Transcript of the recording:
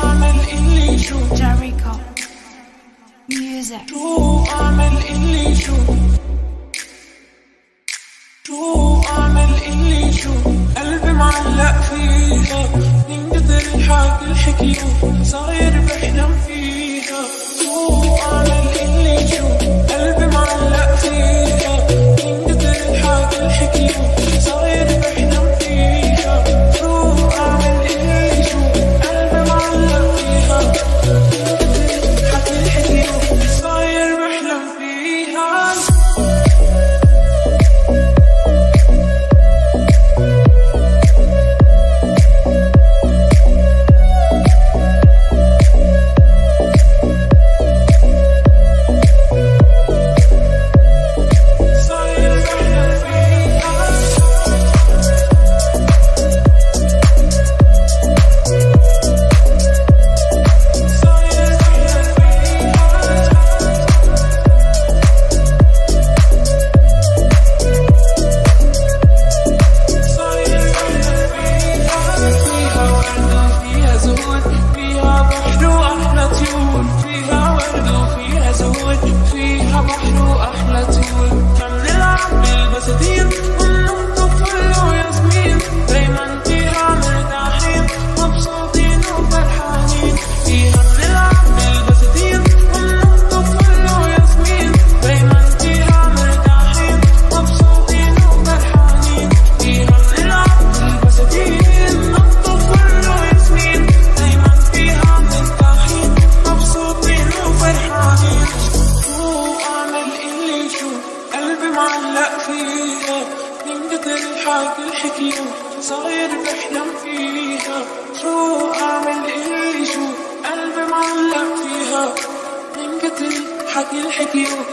أعمل اللي شو Jericho Music شو أعمل اللي شو أعمل اللي شو قلبي معلق فيها من كتر الحكي الحكيو صاير بحلم فيها شو أعمل اللي شو قلبي معلق فيها من كتر الحكي الحكيو صاير بحلم فيها شو أعمل اللي شو قلبي معلق فيها من كتر الحكي الحكيو صاير بحلم فيها معلق فيها من كتر الحكي الحكيو صاير بحلم فيها شو أعمل اللي شو قلبي معلق فيها من كتر الحكي الحكيو